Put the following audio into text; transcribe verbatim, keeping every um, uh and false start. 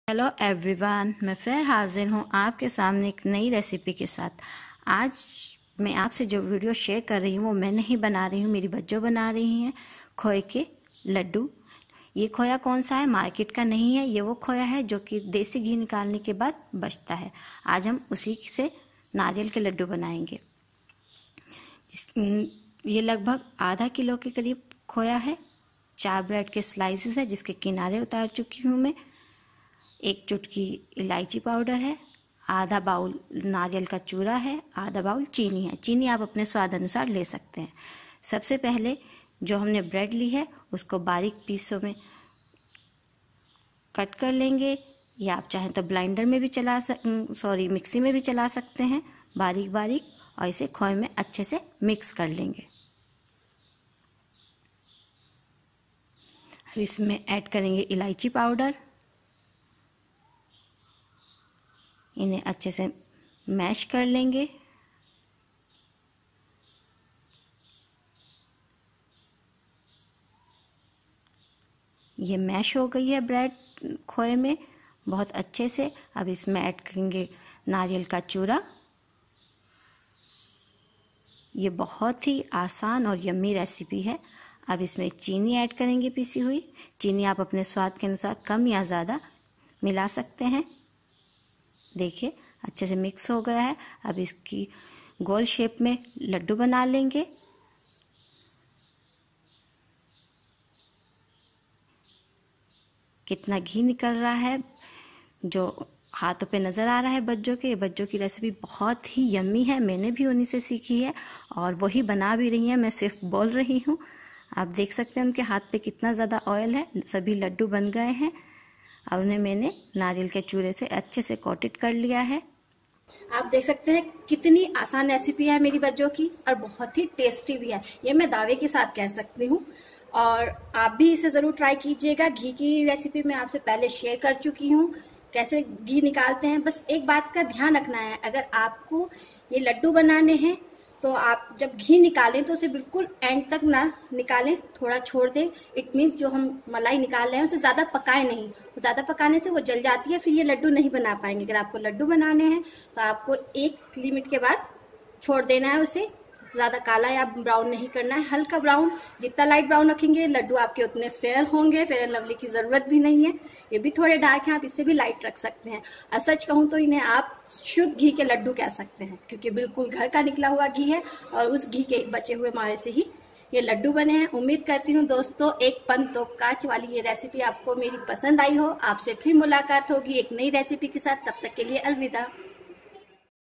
Hello everyone, मैं फिर हाजिर हूँ आपके सामने एक नई रेसिपी के साथ। आज मैं आपसे जो वीडियो शेयर कर रही हूँ वो मैं नहीं बना रही हूँ, मेरी बच्चों बना रही हैं खोए के लड्डू। ये खोया कौन सा है? मार्केट का नहीं है, ये वो खोया है जो कि देसी घी निकालने के बाद बचता है। आज हम उसी से नारियल के लड्डू बनाएंगे। इस ये लगभग आधा किलो के करीब खोया है। चार ब्रेड के स्लाइसेस है जिसके किनारे उतार चुकी हूँ मैं। एक चुटकी इलायची पाउडर है, आधा बाउल नारियल का चूरा है, आधा बाउल चीनी है। चीनी आप अपने स्वाद अनुसार ले सकते हैं। सबसे पहले जो हमने ब्रेड ली है उसको बारीक पीसों में कट कर लेंगे, या आप चाहें तो ब्लाइंडर में भी चला सक सॉरी मिक्सी में भी चला सकते हैं बारीक बारीक, और इसे खोए में अच्छे से मिक्स कर लेंगे। अब इसमें ऐड करेंगे इलायची पाउडर, इन्हें अच्छे से मैश कर लेंगे। ये मैश हो गई है ब्रेड खोए में बहुत अच्छे से। अब इसमें ऐड करेंगे नारियल का चूरा। ये बहुत ही आसान और यम्मी रेसिपी है। अब इसमें चीनी ऐड करेंगे, पिसी हुई चीनी आप अपने स्वाद के अनुसार कम या ज़्यादा मिला सकते हैं। देखिए अच्छे से मिक्स हो गया है। अब इसकी गोल शेप में लड्डू बना लेंगे। कितना घी निकल रहा है जो हाथों पे नज़र आ रहा है बच्चों के। बच्चों की रेसिपी बहुत ही यम्मी है, मैंने भी उन्हीं से सीखी है और वही बना भी रही है, मैं सिर्फ बोल रही हूँ। आप देख सकते हैं उनके हाथ पे कितना ज़्यादा ऑयल है। सभी लड्डू बन गए हैं और उन्हें मैंने नारियल के चूरे से अच्छे से कोटेड कर लिया है। आप देख सकते हैं कितनी आसान रेसिपी है मेरी बच्चों की, और बहुत ही टेस्टी भी है, ये मैं दावे के साथ कह सकती हूँ। और आप भी इसे जरूर ट्राई कीजिएगा। घी की रेसिपी मैं आपसे पहले शेयर कर चुकी हूँ, कैसे घी निकालते हैं। बस एक बात का ध्यान रखना है, अगर आपको ये लड्डू बनाने हैं तो आप जब घी निकालें तो उसे बिल्कुल एंड तक ना निकालें, थोड़ा छोड़ दें। इट मीन्स जो हम मलाई निकाल रहे हैं उसे ज़्यादा पकाएं नहीं, ज़्यादा पकाने से वो जल जाती है, फिर ये लड्डू नहीं बना पाएंगे। अगर आपको लड्डू बनाने हैं तो आपको एक लिमिट के बाद छोड़ देना है उसे। ज़्यादा काला या ब्राउन नहीं करना है, हल्का ब्राउन। जितना लाइट ब्राउन रखेंगे लड्डू आपके उतने फेयर होंगे। फेयर एंड लवली की ज़रूरत भी नहीं है, ये भी थोड़े डार्क हैं, आप इससे भी लाइट रख सकते हैं। और सच कहूँ तो इन्हें आप शुद्ध घी के लड्डू कह सकते हैं, क्योंकि बिल्कुल घर का निकला हुआ घी है और उस घी के बचे हुए मारे से ही ये लड्डू बने हैं। उम्मीद करती हूँ दोस्तों एक पन तो कांच वाली ये रेसिपी आपको मेरी पसंद आई हो। आपसे फिर मुलाकात होगी एक नई रेसिपी के साथ, तब तक के लिए अलविदा।